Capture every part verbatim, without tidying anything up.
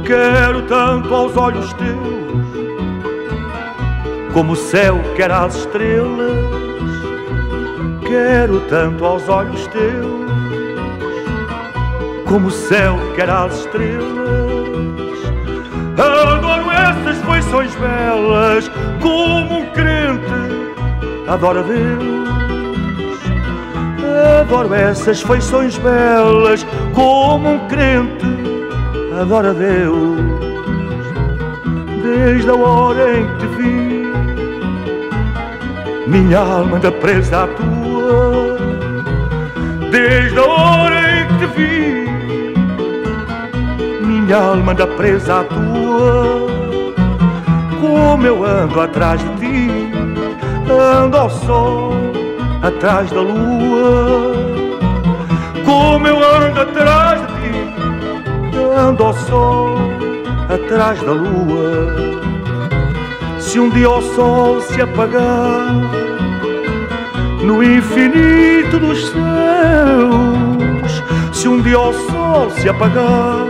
Quero tanto aos olhos teus, como o céu quer às estrelas. Quero tanto aos olhos teus, como o céu quer às estrelas. Adoro essas feições belas, como um crente adora Deus. Adoro essas feições belas, como um crente adora Deus. Desde a hora em que te vi, minha alma anda presa à tua. Desde a hora em que te vi, minha alma anda presa à tua. Como eu ando atrás de ti, ando ao sol, atrás da lua. Como eu ando atrás de ti, ando ao sol, atrás da lua. Se um dia o sol se apagar no infinito dos céus, se um dia o sol se apagar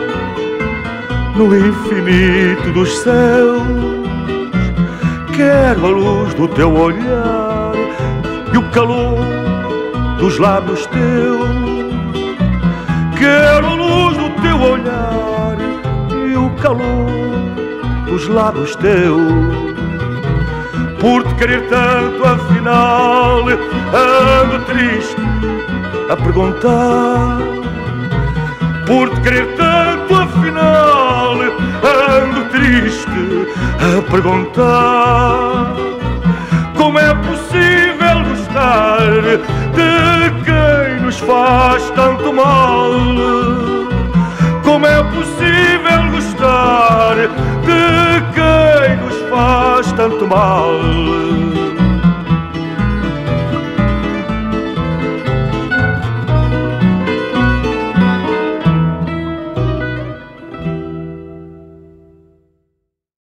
no infinito dos céus, quero a luz do teu olhar e o calor dos lábios teus. Quero a luz do teu olhar e o calor dos lábios teus. Por te querer tanto, afinal, ando triste a perguntar. Por te querer tanto, afinal, ando triste a perguntar. Como é possível gostar de quem nos faz tanto mal? Como é possível gostar de quem nos faz tanto mal?